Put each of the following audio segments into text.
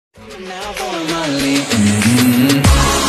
Now formally.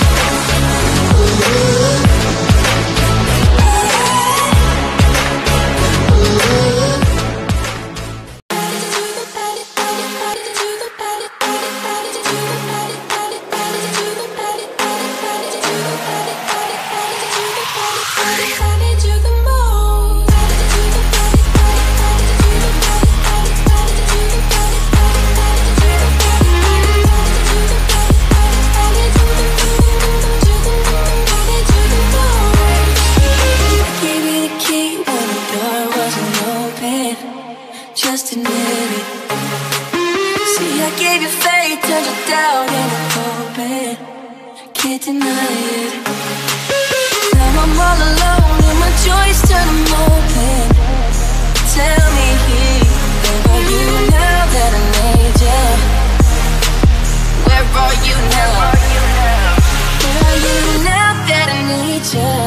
Just admit it. See, I gave you faith, turned you down in a cold bed. Can't deny it. Now I'm all alone and my joys turn them open. Tell me, where are you now that I need you? Where are you now? Where are you now that I need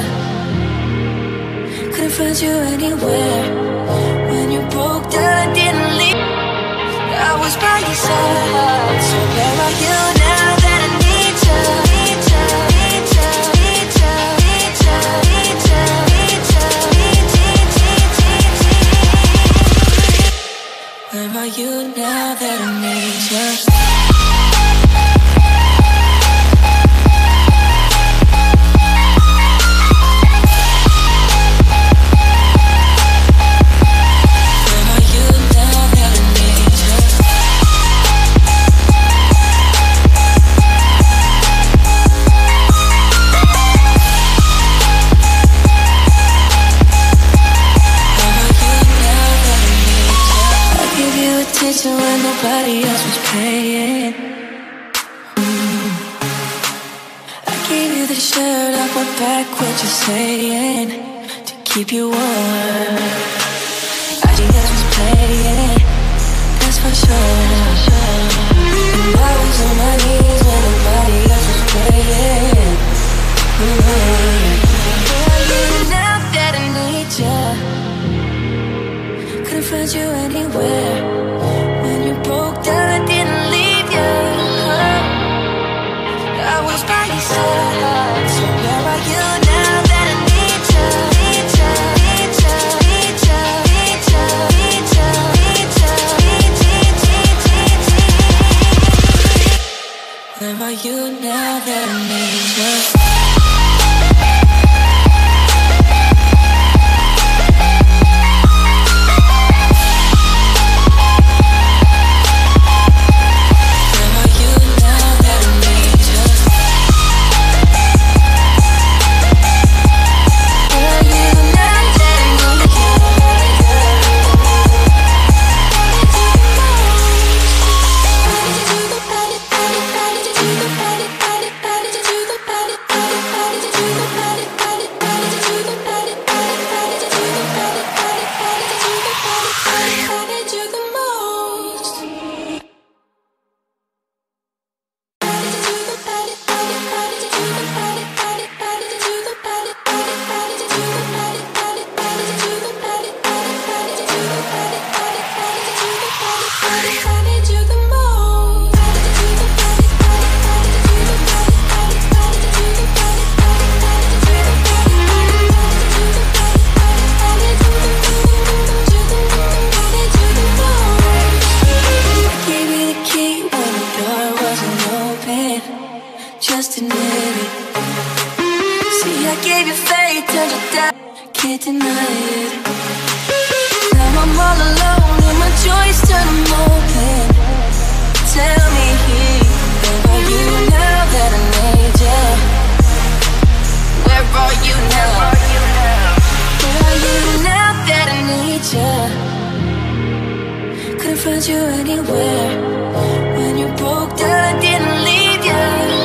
you? Couldn't find you anywhere. When you broke down, didn't leave. I was by your side. So where are you now that I need you? Need you, need you, need you, need you, need you, need you, need you. Where are you now that I need you? When nobody else was paying. I gave you the shirt, I went back what you're saying to keep you warm. Nobody else was playing, that's for sure. And I was on my knees when nobody else was playing. Where are you now that I need you? Couldn't find you anywhere. When you broke down, I didn't leave you. I was by your side. So where are you now that I need you? Need you, need you, need you, need you, need you, need you, need you, need you. Where are you now that I need you? Just admit it. See, I gave you faith, turned you down. Can't deny it. Now I'm all alone and my joys turn them open. Tell me, where are you now that I need you? Where are you now? Where are you now that I need you? Couldn't find you anywhere. When you broke down, I didn't leave you.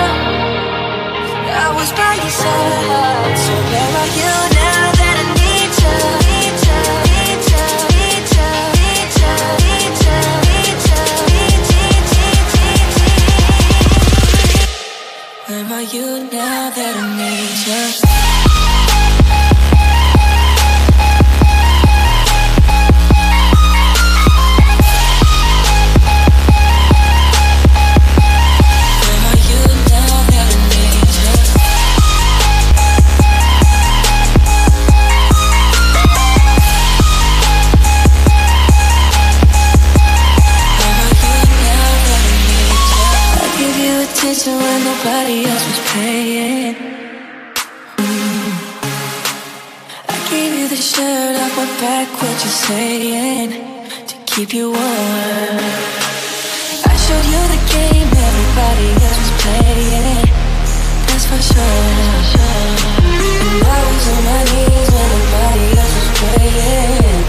I was by your side. So where are you now that I need you? Need you, need you, need you, need you, need you, need you, need you, need you. Where are you now that I need you? attention when nobody else was paying. I gave you the shirt off my back, what you saying? To keep you warm. I showed you the game everybody else was playing. That's for sure. And I was on my knees when nobody else was praying.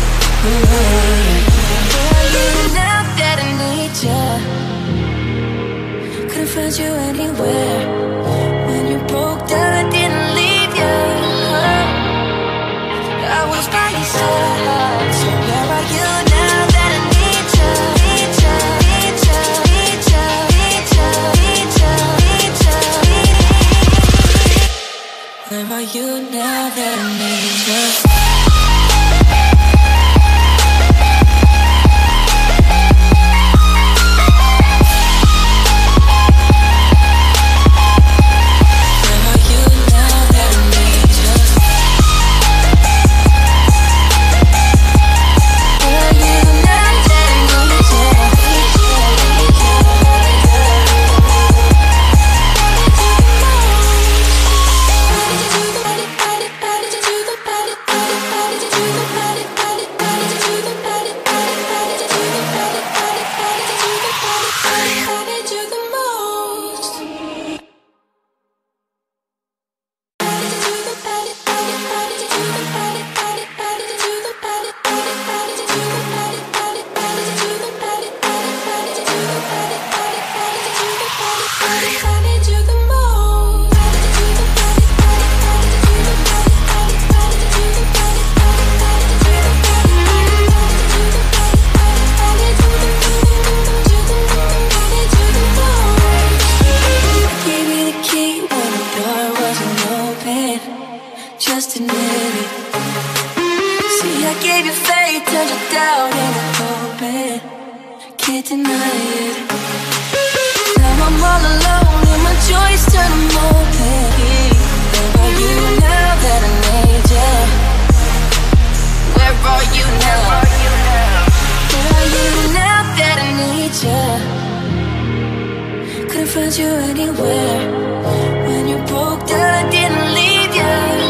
Now that I need you, couldn't find you anywhere. When you broke down, I didn't leave you. I was by your side. So where are you now that I need you? Need you, need you, need you, need you, need you, need you, need you. Where are you now that I need you? Just admit it. See, I gave you faith, turned you down in the open. Can't deny it. Now I'm all alone and my joys turn them open. Where are you now that I need you? Where are you now? Where are you now that I need you? Couldn't find you anywhere. When you broke down, I didn't leave you.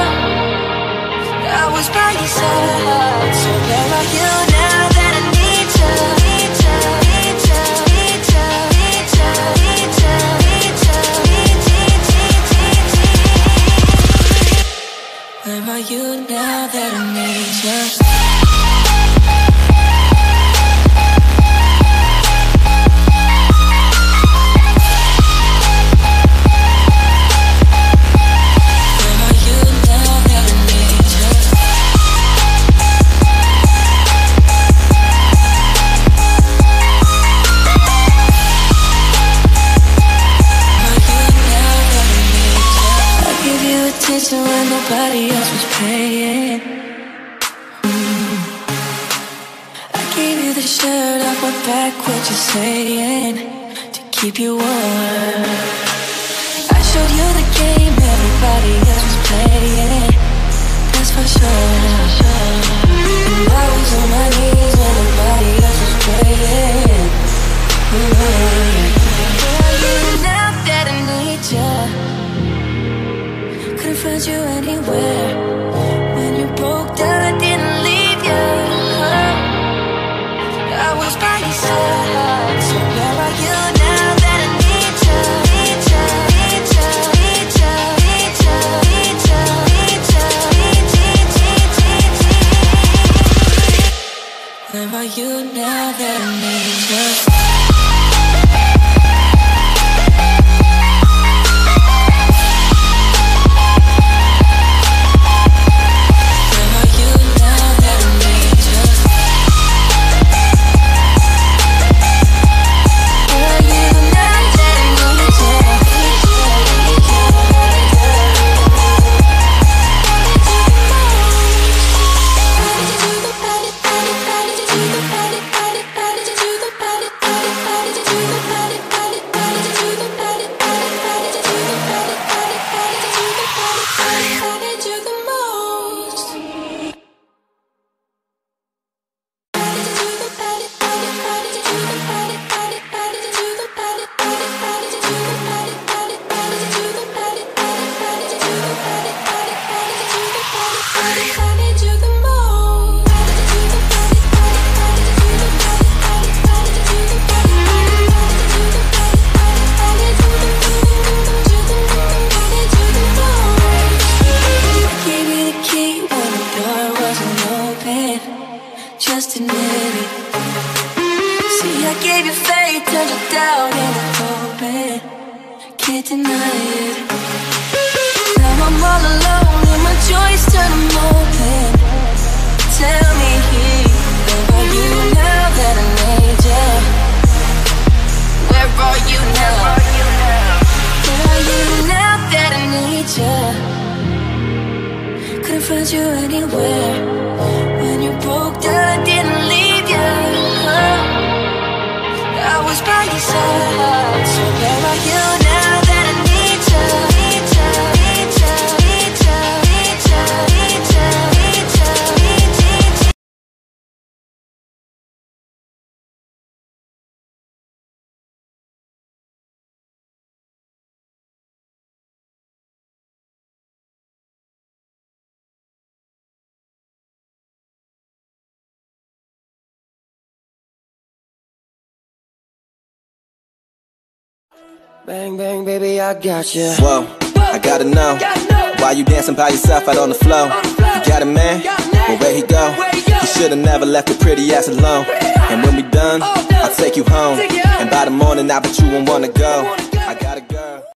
I was by your side. So where are you now that I need you? Need you, need you, need you, need you, need you, need you, need you. Where are you now that I need you? When nobody else was paying. I gave you the shirt off my back, what you saying? To keep you warm. I showed you the game everybody else was playing. That's for sure. And I was on my knees when nobody else was praying. Now that I need you, couldn't find you anywhere. When you broke down, I didn't leave you. I was by your side. So where are you now that I need you? Need you, need you, need you, need you, need you, need you, need you, need you. Where are you now that I need you? can't deny it. Now I'm all alone and my joys turn them open. Tell me, where are you now that I need you? Where are you now? Where are you now that I need you? Couldn't find you anywhere. When you broke down, I didn't leave you. I was by your side. So where are you now that I need you? Need you, need you, need you, need you, need you, need you, need you. Bang, bang, baby, I got you. Whoa, I gotta know why you dancing by yourself out on the floor. You got a man? Well, where he go? He should've never left your pretty ass alone. And when we done, I'll take you home. And by the morning, I bet you won't wanna go.